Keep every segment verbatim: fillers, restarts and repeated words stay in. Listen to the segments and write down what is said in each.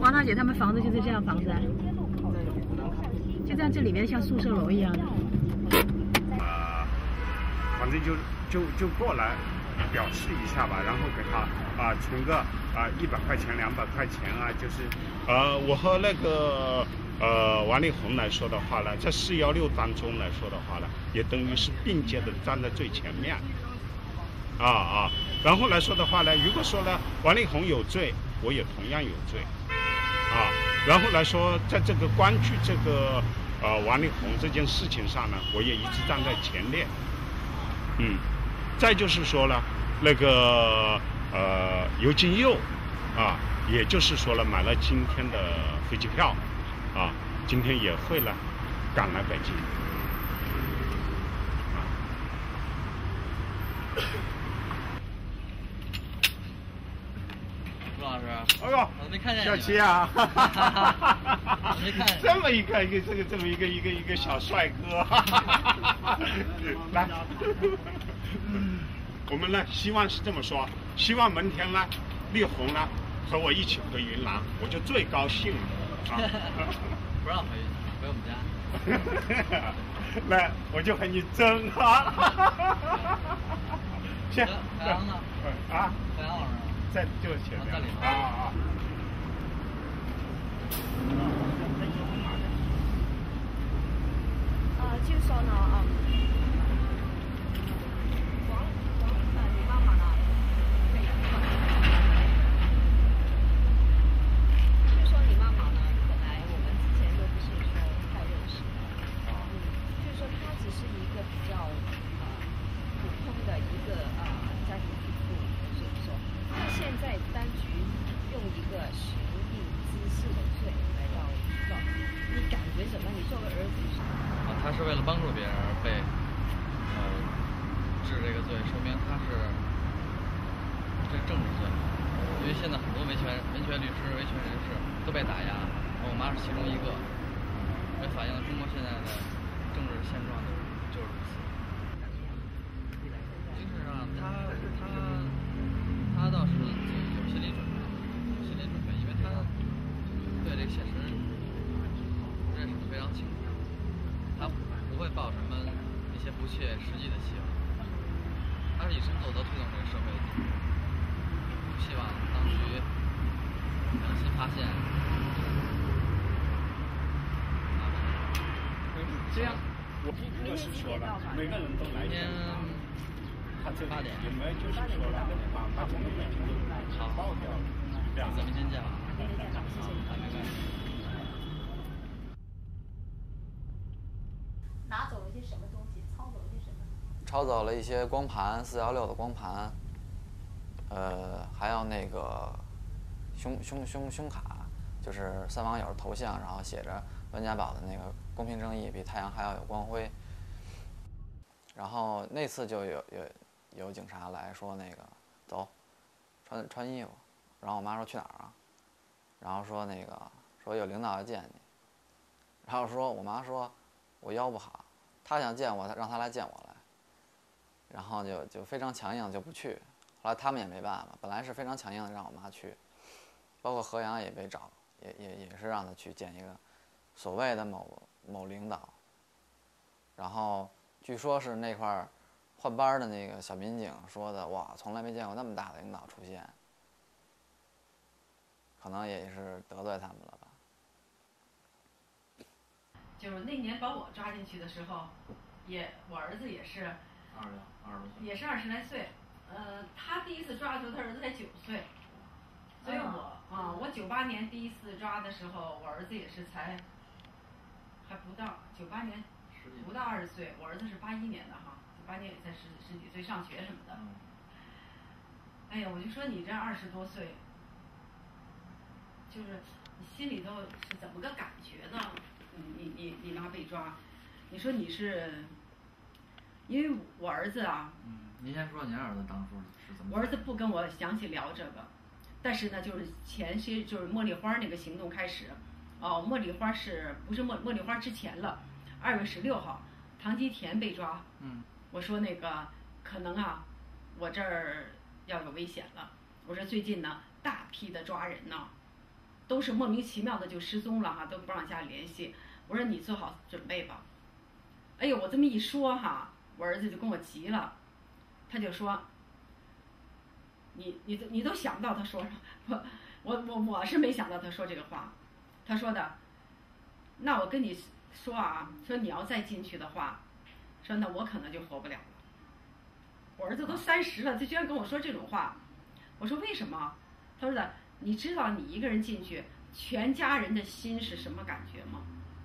王大姐他们房子就是这样房子，就在这里面像宿舍楼一样的。 呃，反正就就就过来表示一下吧，然后给他啊、呃、存个啊一百块钱、两百块钱啊，就是呃，我和那个呃王力宏来说的话呢，在四幺六当中来说的话呢，也等于是并肩的站在最前面。啊啊，然后来说的话呢，如果说呢王力宏有罪，我也同样有罪，啊，然后来说，在这个关注这个呃王力宏这件事情上呢，我也一直站在前列，嗯，再就是说呢，那个呃尤金佑啊，也就是说了买了今天的飞机票，啊，今天也会呢赶来北京。 老师， 哎呦， 我没看见小齐啊， 我没看见这么一个一个这个这么一个一个一个小帅哥，来，我们呢希望是这么说，希望明天呢，力宏呢和我一起回云南，我就最高兴了啊！ 不让回回我们家， 来我就和你争啊！行， 海洋呢？ 啊， 海洋老师。 在就是前面啊啊！ 呃，就说呢，啊、嗯，王王呃，你妈妈呢？对，就说你妈妈呢，本来我们之前都不是说太认识的，嗯，就是说她只是一个比较呃普通的一个呃家庭主妇，所以说。他现在当局用一个寻衅滋事的罪来到告你，你感觉什么？你作为儿子是？ 啊，他是为了帮助别人而被呃治这个罪，说明他是这是政治罪。因为现在很多维权维权律师、维权人士都被打压，我妈是其中一个，也反映了中国现在的政治现状就是如此。精神上，他他。他倒是有心理准备，有心理准备，因为他对这个现实认识的非常清楚，他不会抱什么一些不切实际的希望，他是以身作则推动这个社会的进步，希望当局良心发现。 这样，我如果是说了，每个人都来讲啊。 八点， 有没有就是说了，把把整个北京都好爆掉了？这样， 咱们明天见吧。 明天见吧，谢谢你。 好，拜拜。 拿走了些什么东西？抄走了些什么？ 抄走了一些光盘，四幺六的光盘，呃，还有那个胸胸胸胸卡，就是三网友头像，然后写着温家宝的那个“公平正义比太阳还要有光辉”。然后那次就有有。有警察来说那个走，穿穿衣服，然后我妈说去哪儿啊？然后说那个说有领导要见你，然后说我妈说我腰不好，她想见我，让她来见我来，然后就就非常强硬就不去，后来他们也没办法，本来是非常强硬的让我妈去，包括何阳也被找，也也也是让他去见一个所谓的某某领导，然后据说是那块儿。换班的那个小民警说的，哇，从来没见过那么大的领导出现，可能也是得罪他们了吧。 就是那年把我抓进去的时候，也我儿子也是二十二十岁， 也是二十来岁，呃，他第一次抓的时候，他儿子才九岁，所以我啊，我九八年第一次抓的时候，我儿子也是才还不到九八年不到二十岁，我儿子是八一年的哈。八年也才十十几岁上学什么的，哎呀，我就说你这二十多岁，就是你心里头是怎么个感觉呢？你你你妈被抓，你说你是，因为我儿子啊， 嗯，您先说您儿子当初是怎么？ 我儿子不跟我详细聊这个，但是呢，就是前些就是茉莉花那个行动开始，哦，茉莉花是不是茉茉莉花之前了？二月十六号，唐吉田被抓， 嗯。 我说那个可能啊，我这儿要有危险了。我说最近呢，大批的抓人呢， 都是莫名其妙的就失踪了哈，都不让家里联系。我说你做好准备吧。哎呦，我这么一说哈，我儿子就跟我急了，他就说，你你你都想不到他说什么，我我我我是没想到他说这个话。他说的，那我跟你说啊，说你要再进去的话，说那我可能就活不了了。我儿子都三十了，他居然跟我说这种话。我说为什么？他说的，你知道你一个人进去，全家人的心是什么感觉吗？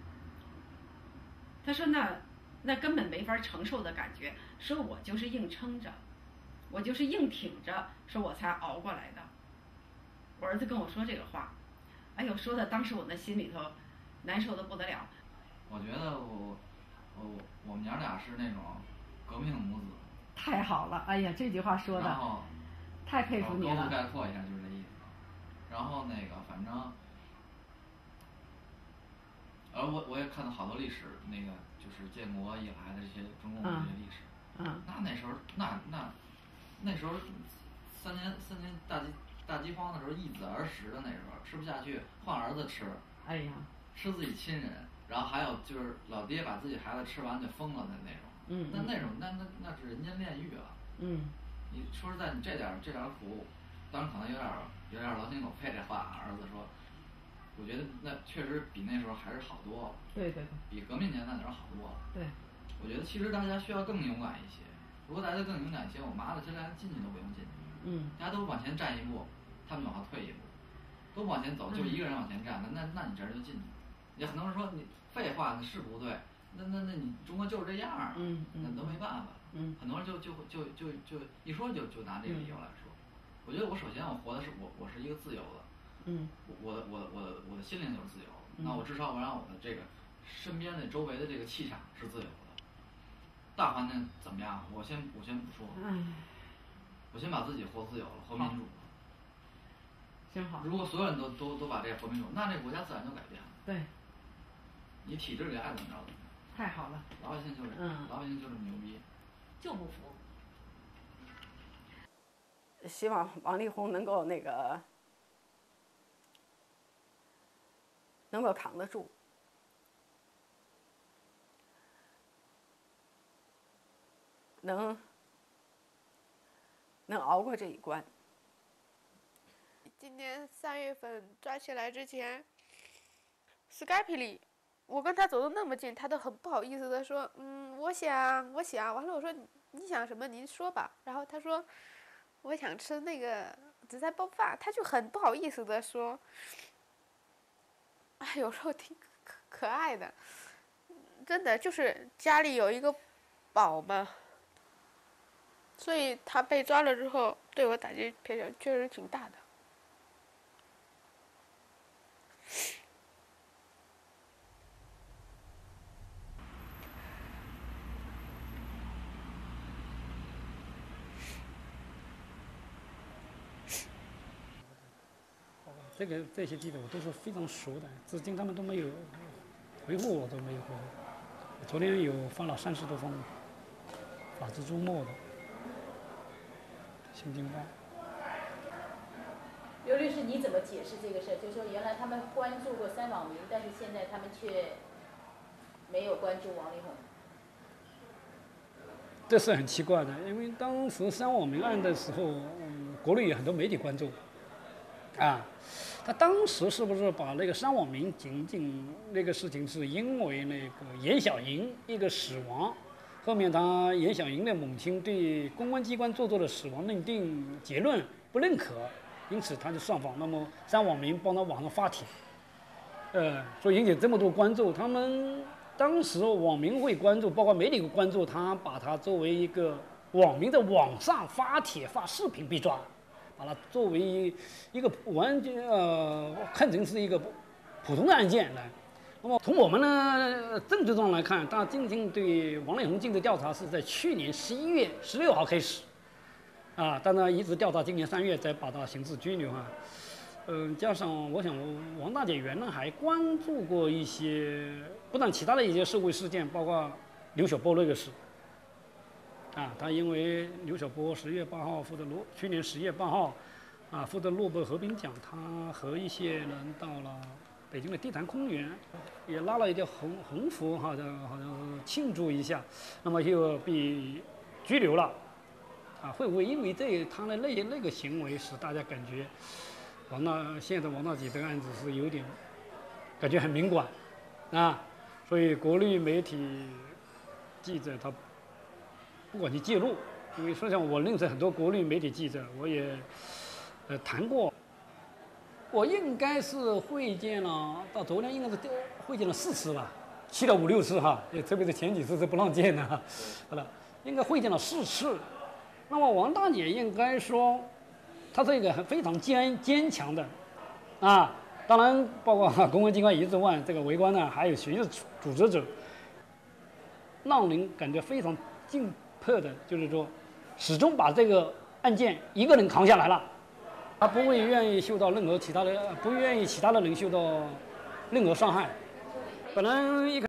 他说那那根本没法承受的感觉。说我就是硬撑着，我就是硬挺着，说我才熬过来的。我儿子跟我说这个话，哎呦，说的当时我那心里头难受的不得了。 我觉得我我我们娘俩是那种革命母子。 太好了，哎呀，这句话说的。 然后太佩服你了。 高度概括一下就是这意思。然后那个反正，而我我也看到好多历史，那个就是建国以来的这些中共的这些历史。 嗯。 那那时候那那那时候三年三年大饥大饥荒的时候，一子而食的那时候，吃不下去换儿子吃。 哎呀。 吃自己亲人，然后还有就是老爹把自己孩子吃完就疯了的那种。 嗯。 那那种那那那是人间炼狱了。 嗯。 你说实在，你这点这点苦，当然可能有点有点狼心狗肺这话，儿子说，我觉得那确实比那时候还是好多了。 对对对。 比革命年代那时候好多了。 对。 我觉得其实大家需要更勇敢一些。如果大家更勇敢一些，我妈的，现在进去都不用进去。 嗯。 大家都往前站一步，他们往后退一步，都往前走，就一个人往前站，那那那你这人就进去。也很多人说你废话，那是不对。那那那你中国就是这样啊， 嗯嗯、 那都没办法。 嗯、 很多人就就就就就一说就就拿这个理由来说。嗯、我觉得我首先我活的是我我是一个自由的， 嗯， 我的我的我的我的心灵就是自由的。 嗯、 那我至少我让我的这个身边的周围的这个气场是自由的。大环境怎么样？我先我先不说， 嗯、 我先把自己活自由了，活民主了。 真好。 如果所有人都都都把这个活民主，那这个国家自然就改变了。 对。 你体制里爱怎么着怎么着。 太好了。 老百姓就是， 嗯、 老百姓就这么牛逼。 就不服。 希望王力宏能够那个，能够扛得住。能，能熬过这一关。 今年三月份抓起来之前 ，Skype 里。我跟他走得那么近，他都很不好意思的说，嗯，我想，我想。完了，我说你想什么？您说吧。然后他说，我想吃那个紫菜包饭。他就很不好意思的说，哎，有时候挺可可爱的，真的就是家里有一个宝嘛。所以他被抓了之后，对我打击确实挺大的。 这个这些记者我都是非常熟的，至今他们都没有回复我，都没有回复。昨天有发了三十多封法制周末的新京报。 刘律师，你怎么解释这个事儿？就是说，原来他们关注过三网民，但是现在他们却没有关注王力宏。 这是很奇怪的，因为当时三网民案的时候，嗯，国内有很多媒体关注，啊。他当时是不是把那个三网民仅仅那个事情是因为那个严小莹一个死亡，后面他严小莹的母亲对公关机关做出的死亡认定结论不认可，因此他就上访，那么三网民帮他网上发帖，呃，所以引起这么多关注。他们当时网民会关注，包括媒体会关注，他把他作为一个网民在网上发帖发视频被抓。把它作为一个完全呃看成是一个普通的案件来。那么从我们的证据上来看，他进行对王力宏进行调查是在去年十一月十六号开始，啊，但呢一直调查今年三月才把他刑事拘留啊。嗯、呃，加上我想王大姐原来还关注过一些不但其他的一些社会事件，包括刘晓波那个事。啊，他因为刘晓波十月八号或者罗去年十月八号， 啊，负责诺贝尔和平奖，他和一些人到了北京的地坛公园，也拉了一条横横幅，好像好像是庆祝一下，那么就被拘留了。啊，会不会因为这他的那那个行为使大家感觉王大现在王大姐这个案子是有点感觉很敏感啊，所以国内媒体记者他不管去介入，因为实际上我认识很多国内媒体记者，我也呃谈过，我应该是会见了，到昨天应该是会见了四次吧，去了五六次哈，也特别是前几次是不让见的哈，好了，应该会见了四次。那么王大姐应该说，她是一个非常坚坚强的，啊，当然包括公安机关一之外，这个围观呢，还有学习组织者，让人感觉非常敬佩的，就是说，始终把这个案件一个人扛下来了，她不会愿意受到任何其他的，不愿意其他的人受到任何伤害。本来一开